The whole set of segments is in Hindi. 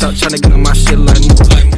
out tryna get on my shit like move.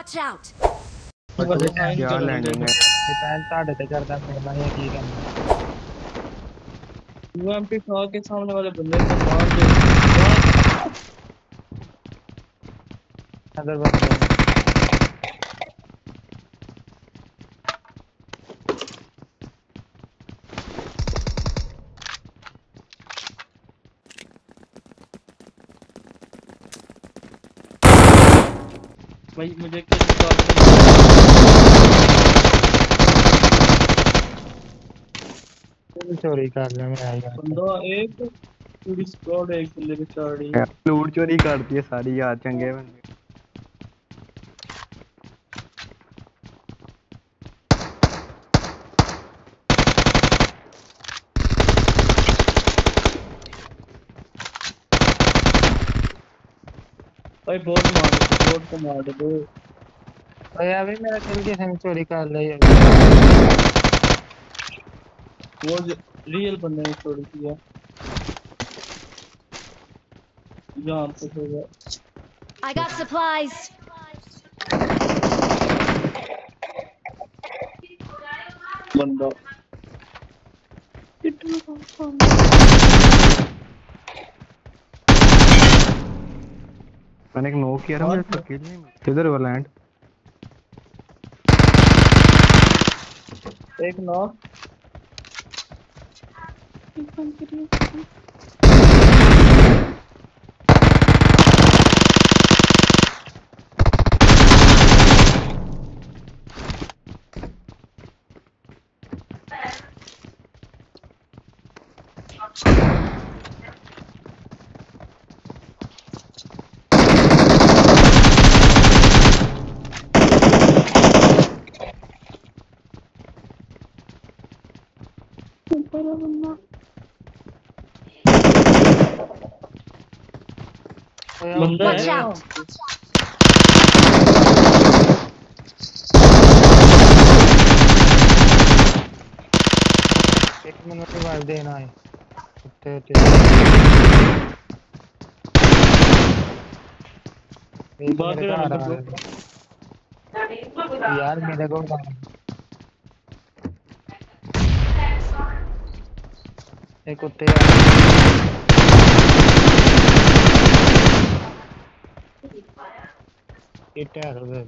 Watch out! क्या लैंडिंग है डिपेंड ताड़े ते करदा मेरा या की करना यूएमपी खा के सामने वाले बंदे को मार दो अगर बंदे भाई मुझे किस बात में चोरी कर ले मैं आई बंदा एक पूरी स्क्वाड एक बंदे पे चढ़ रही है। लूट चोरी करती है सारी यार चंगे बंदे भाई बहुत को मार दो ओए अभी मेरा किल के संग चोरी कर ले वो रियल बंदे ने चोरी किया जान से हो गया I got supplies! बंदा मैंने एक नॉक किया था मुझे तो किल नहीं मिला किधर है वो लैंड एक नॉक बंदा Watch है out! एक मिनट के बाद देना है कुत्ते ते एक बात मेरे करने घर आ दो रहा है यार मेरे को एक कुत्ते इट्टा है रे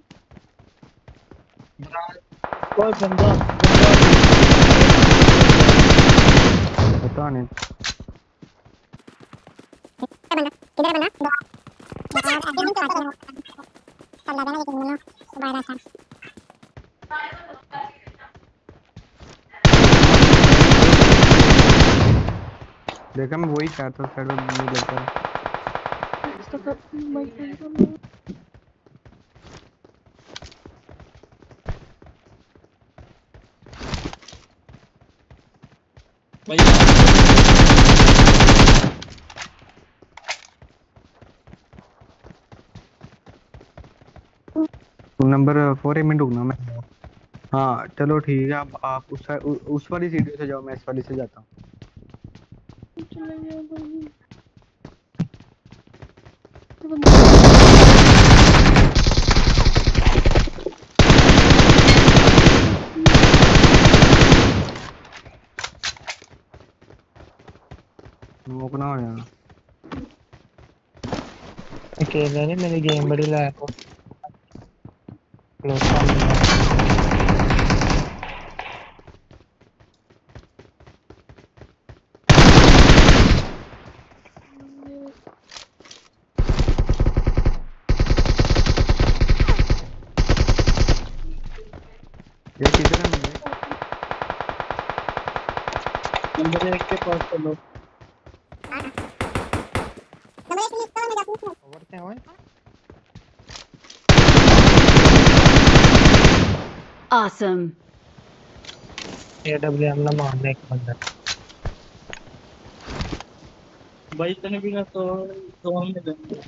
कोई बंदा पता नहीं देखा मैं वही चाहता था साइड में मुझे लगता है भाई नंबर 4 में ढूंढना मैं हाँ चलो ठीक है आप उस वाली सीढ़ी से जाओ मैं इस वाली से जाता हूँ नोक ना हो जाना अकेले नहीं मेरी गेम बड़ी लैग हो ये किधर है मुझे नंबर एक के पास चलो ओवरते हैं Awesome! एडब्ल्यूएम ना मारने एक बंदा भाई इतने भी ना तो हम मिलेंगे